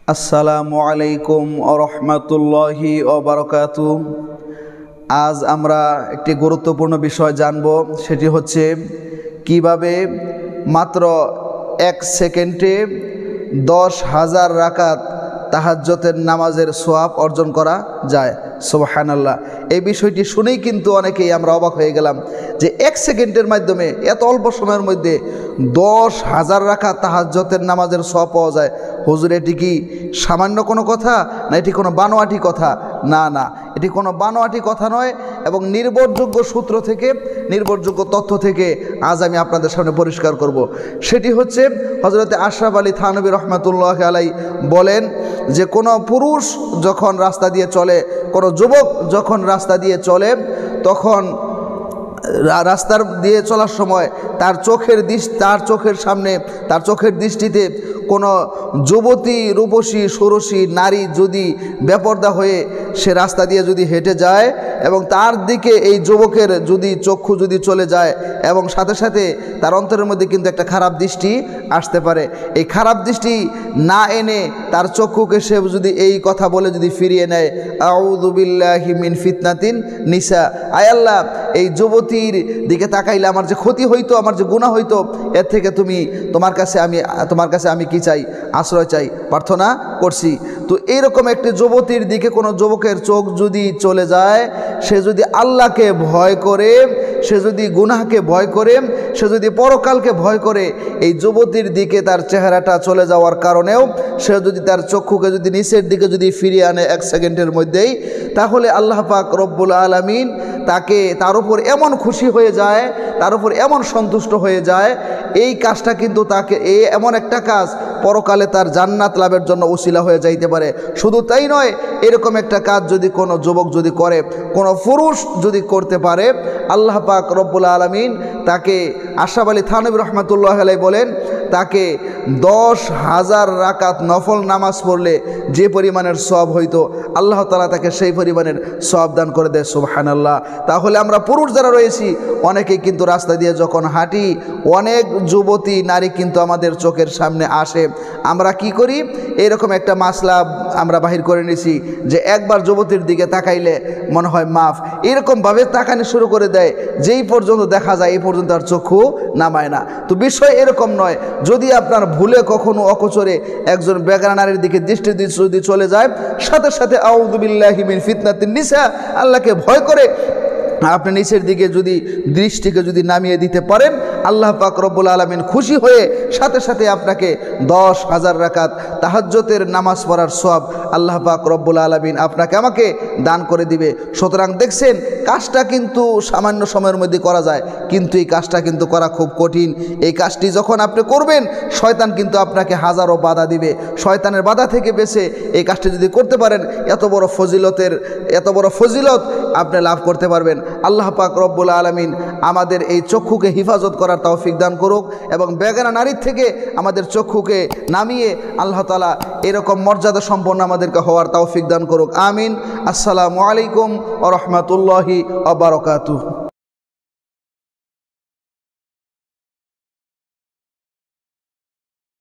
আসসালামু আলাইকুম ওয়া রাহমাতুল্লাহি ওয়া বারাকাতুহু। আজ আমরা একটি গুরুত্বপূর্ণ বিষয় জানব, সেটি হচ্ছে কিভাবে মাত্র 1 সেকেন্ডে 10,000 রাকাত তাহাজ্জুদের নামাজের সওয়াব অর্জন করা যায়। সুবহানাল্লাহ। এই বিষয়টি শুনেই কিন্তু অনেকেই আমরা অবাক হয়ে গেলাম যে 1 সেকেন্ডের মাধ্যমে এত অল্প সময়ের মধ্যে 10,000 রাকাত তাহাজ্জুদের নামাজের সওয়াব পাওয়া যায়। হুজুর, এটি কি সামান্য কোনো কথা, না এটি কোনো বানোয়াটি কথা? না, এটি কোনো বানোয়াটি কথা নয়, এবং নির্ভরযোগ্য সূত্র থেকে, নির্ভরযোগ্য তথ্য থেকে আজ আমি আপনাদের সামনে পরিষ্কার করব। সেটি হচ্ছে হযরতে আশরাফ আলী থানভী রহমাতুল্লাহি আলাইহি বলেন যে কোনো পুরুষ যখন রাস্তা দিয়ে চলে, কোনো যুবক যখন রাস্তা দিয়ে চলে, তখন রাস্তার দিয়ে চলার সময় তার চোখের সামনে, তার চোখের দৃষ্টিতে কোনো যুবতী, রূপসী, ষোড়শী নারী যদি বেপরদা হয়ে সে রাস্তা দিয়ে যদি হেঁটে যায় এবং তার দিকে এই যুবকের যদি চক্ষু যদি চলে যায়, এবং সাথে সাথে তার অন্তরের মধ্যে কিন্তু একটা খারাপ দৃষ্টি আসতে পারে, এই খারাপ দৃষ্টি না এনে তার চক্ষুকে সে যদি এই কথা বলে যদি ফিরিয়ে নেয়, আউযু বিল্লাহি মিন ফিতনাতিন নিসা, আয় আল্লাহ, এই যুবতীর দিকে তাকাইলে আমার যে ক্ষতি হইতো, আমার যে গুনাহ হইতো, এর থেকে তোমার কাছে আমি কি চাই? আশ্রয় চাই, প্রার্থনা করছি। তো এইরকম একটি যুবতীর দিকে কোনো যুবকের চোখ যদি চলে যায়, সে যদি আল্লাহকে ভয় করে, সে যদি গুনাহকে ভয় করে, সে যদি পরকালকে ভয় করে, এই যুবতীর দিকে তার চেহারাটা চলে যাওয়ার কারণেও সে যদি তার চক্ষুকে যদি নিচের দিকে যদি ফিরিয়ে আনে 1 সেকেন্ডের মধ্যেই, তাহলে আল্লাহ পাক রব্বুল আলামিন তার উপর এমন খুশি হয়ে যায়, তার উপর এমন সন্তুষ্ট হয়ে যায়, এই কাজটা কিন্তু তাকে এমন একটা কাজ পরকালে তার জান্নাত লাভের জন্য উসিলা হয়ে যাইতে পারে। শুধু তাই নয়, এরকম একটা কাজ যদি কোনো যুবক যদি করে, কোনো পুরুষ যদি করতে পারে, আল্লাহ পাক রব্বুল আলামিন তাকে, আশরাফ আলী থানভী রহমাতুল্লাহি আলাইহি বলেন, তাকে 10,000 রাকাত নফল নামাজ পড়লে যে পরিমাণের সওয়াব হইতো, আল্লাহ তাআলা তাকে সেই পরিমাণের সওয়াব দান করে দেয়। সুবহানাল্লাহ। তাহলে আমরা পুরুষ যারা রয়েছি, অনেকেই কিন্তু রাস্তা দিয়ে যখন হাঁটি, অনেক যুবতী নারী কিন্তু আমাদের চোখের সামনে আসে। আমরা কি করি? এরকম একটা মাসলা আমরা বাহির করে নিছি যে একবার যুবতীর দিকে তাকাইলে মনে হয় মাফ, এরকমভাবে তাকানি শুরু করে দেয়, যেই পর্যন্ত দেখা যায় এই পর্যন্ত আর চক্ষু নামায় না। তো বিষয় এরকম নয়। যদি আপনার ভুলে কখনো অকচরে একজন বেগানা নারীর দিকে দৃষ্টি যদি চলে যায়, সাথে সাথে আউযু বিল্লাহি মিন ফিতনাতিন নিসা, আল্লাহকে ভয় করে আপনি নিচের দিকে যদি দৃষ্টিকে যদি নামিয়ে দিতে পারেন, আল্লাহ পাক রব্বুল আলামিন খুশি হয়ে সাথে সাথে আপনাকে 10,000 রাকাত তাহাজ্জুদের নামাজ পড়ার সওয়াব আল্লাহ পাক রব্বুল আলামিন আপনাকে আমাকে দান করে দিবে। সুতরাং দেখছেন, কাজটা কিন্তু সামান্য সময়ের মধ্যে করা যায়, কিন্তু এই কাজটা কিন্তু করা খুব কঠিন। এই কাজটি যখন আপনি করবেন, শয়তান কিন্তু আপনাকে হাজারো বাধা দিবে। শয়তানের বাধা থেকে বেঁচে এই কাজটি যদি করতে পারেন, এত বড় ফজিলত আপনি লাভ করতে পারবেন। আল্লাহ পাক রব্বুল আলামিন আমাদের এই চক্ষুকে হিফাজত করার তৌফিক দান করুক, এবং বেগানা নারীর থেকে আমাদের চক্ষুকে নামিয়ে আল্লাহ তাআলা এরকম মর্যাদা সম্পন্ন আমাদেরকে হওয়ার তৌফিক দান করুক। আমিন। আসসালামু আলাইকুম ওয়া রাহমাতুল্লাহি ওয়া বারাকাতুহু।